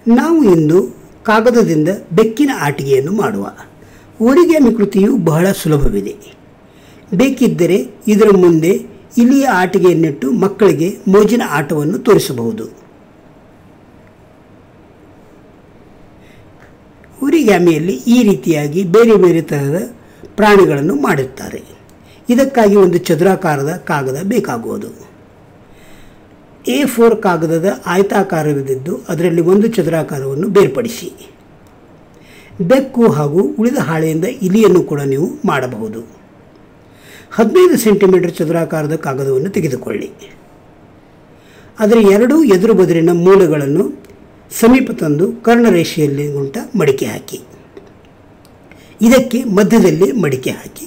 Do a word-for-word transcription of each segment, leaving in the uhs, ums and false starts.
ನಾವು ಇಂದು ಕಾಗದದಿಂದ ಬೆಕ್ಕಿನ ಆಟಿಕೆಯನ್ನು ಮಾಡುವ. ಓರಿಗ್ಯಾಮಿ ಕೃತಿಯು ಬಹಳ ಸುಲಭವಿದೆ. ಬೇಕಿದ್ದರೆ ಇದರ ಮುಂದೆ ಇಲಿಯ ಆಟಿಕೆಯನ್ನಿಟ್ಟು ಮಕ್ಕಳಿಗೆ ಮೋಜಿನ ಆಟವನ್ನು ತೋರಿಸಬಹುದು. ಓರಿಗ್ಯಾಮಿಯಲ್ಲಿ ಈ ರೀತಿಯಾಗಿ ಬೇರೆ ಬೇರೆ ತರಹದ ಪ್ರಾಣಿಗಳನ್ನು ಮಾಡಿರ್ತಾರೆ. ಇದಕ್ಕಾಗಿ ಒಂದು ಚದುರಾಕಾರದ ಕಾಗದ ಬೇಕಾಗುವುದು. ಎ ಫೋರ್ ಕಾಗದದ ಆಯತಾಕಾರವಿದ್ದು ಅದರಲ್ಲಿ ಒಂದು ಚದುರಾಕಾರವನ್ನು ಬೇರ್ಪಡಿಸಿ. ಬೆಕ್ಕು ಹಾಗೂ ಉಳಿದ ಹಾಳೆಯಿಂದ ಇಲಿಯನ್ನು ಕೂಡ ನೀವು ಮಾಡಬಹುದು. ಹದಿನೈದು ಸೆಂಟಿಮೀಟರ್ ಚದುರಾಕಾರದ ಕಾಗದವನ್ನು ತೆಗೆದುಕೊಳ್ಳಿ. ಅದರ ಎರಡೂ ಎದುರು ಬದುರಿನ ಮೂಲೆಗಳನ್ನು ಸಮೀಪ ತಂದು ಕರ್ಣರೇಷೆಯಲ್ಲಿ ಗುಂಟ ಮಡಿಕೆ ಹಾಕಿ. ಇದಕ್ಕೆ ಮಧ್ಯದಲ್ಲಿ ಮಡಿಕೆ ಹಾಕಿ.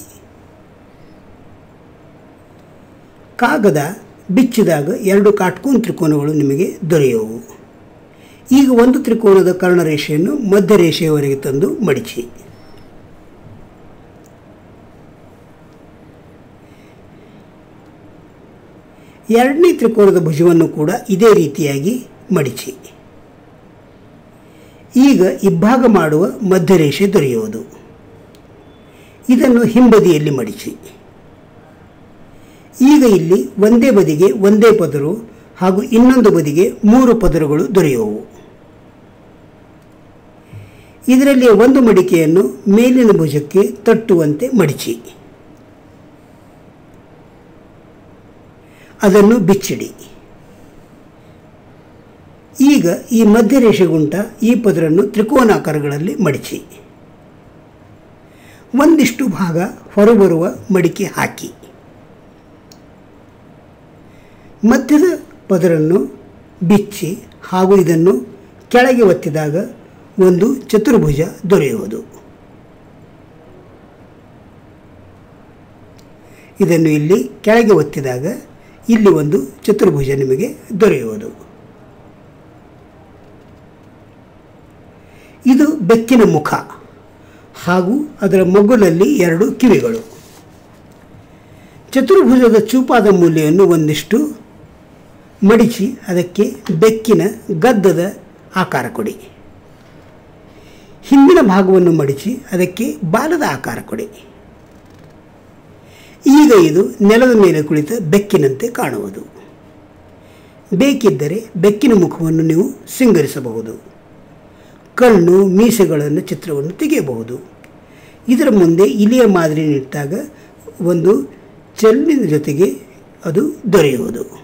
ಕಾಗದ ಬಿಚ್ಚಿದಾಗ ಎರಡು ಕಾಟ್ಕೋನ ತ್ರಿಕೋನಗಳು ನಿಮಗೆ ದೊರೆಯುವು. ಈಗ ಒಂದು ತ್ರಿಕೋನದ ಕರ್ಣರೇಷೆಯನ್ನು ಮಧ್ಯ ರೇಷೆಯವರೆಗೆ ತಂದು ಮಡಿಚಿ. ಎರಡನೇ ತ್ರಿಕೋನದ ಭುಜವನ್ನು ಕೂಡ ಇದೇ ರೀತಿಯಾಗಿ ಮಡಿಚಿ. ಈಗ ಇಬ್ಬಾಗ ಮಾಡುವ ಮಧ್ಯ ರೇಷೆ ದೊರೆಯುವುದು. ಇದನ್ನು ಹಿಂಬದಿಯಲ್ಲಿ ಮಡಿಚಿ. ಈಗ ಇಲ್ಲಿ ಒಂದೇ ಬದಿಗೆ ಒಂದೇ ಪದರು ಹಾಗೂ ಇನ್ನೊಂದು ಬದಿಗೆ ಮೂರು ಪದರುಗಳು ದೊರೆಯುವವು. ಇದರಲ್ಲಿ ಒಂದು ಮಡಿಕೆಯನ್ನು ಮೇಲಿನ ಭುಜಕ್ಕೆ ತಟ್ಟುವಂತೆ ಮಡಿಚಿ. ಅದನ್ನು ಬಿಚ್ಚಿಡಿ. ಈಗ ಈ ಮಧ್ಯ ರೇಷೆಗುಂಟ ಈ ಪದರನ್ನು ತ್ರಿಕೋನಾಕಾರಗಳಲ್ಲಿ ಮಡಿಚಿ. ಒಂದಿಷ್ಟು ಭಾಗ ಹೊರಬರುವ ಮಡಿಕೆ ಹಾಕಿ. ಮಧ್ಯದ ಪದರನ್ನು ಬಿಚ್ಚಿ ಹಾಗೂ ಇದನ್ನು ಕೆಳಗೆ ಒತ್ತಿದಾಗ ಒಂದು ಚತುರ್ಭುಜ ದೊರೆಯುವುದು. ಇದನ್ನು ಇಲ್ಲಿ ಕೆಳಗೆ ಒತ್ತಿದಾಗ ಇಲ್ಲಿ ಒಂದು ಚತುರ್ಭುಜ ನಿಮಗೆ ದೊರೆಯುವುದು. ಇದು ಬೆಕ್ಕಿನ ಮುಖ ಹಾಗೂ ಅದರ ಮಗುಲಲ್ಲಿ ಎರಡು ಕಿವಿಗಳು. ಚತುರ್ಭುಜದ ಚೂಪಾದ ಮೂಲೆಯನ್ನು ಒಂದಿಷ್ಟು ಮಡಿಚಿ ಅದಕ್ಕೆ ಬೆಕ್ಕಿನ ಗದ್ದದ ಆಕಾರ ಕೊಡಿ. ಹಿಂದಿನ ಭಾಗವನ್ನು ಮಡಿಚಿ ಅದಕ್ಕೆ ಬಾಲದ ಆಕಾರ ಕೊಡಿ. ಈಗ ಇದು ನೆಲದ ಮೇಲೆ ಕುಳಿತ ಬೆಕ್ಕಿನಂತೆ ಕಾಣುವುದು. ಬೇಕಿದ್ದರೆ ಬೆಕ್ಕಿನ ಮುಖವನ್ನು ನೀವು ಸಿಂಗರಿಸಬಹುದು. ಕಣ್ಣು ಮೀಸೆಗಳನ್ನು ಚಿತ್ರವನ್ನು ತೆಗೆಯಬಹುದು. ಇದರ ಮುಂದೆ ಇಲಿಯ ಮಾದರಿನಿಟ್ಟಾಗ ಒಂದು ಚೆಲ್ಲಿನ ಜೊತೆಗೆ ಅದು ದೊರೆಯುವುದು.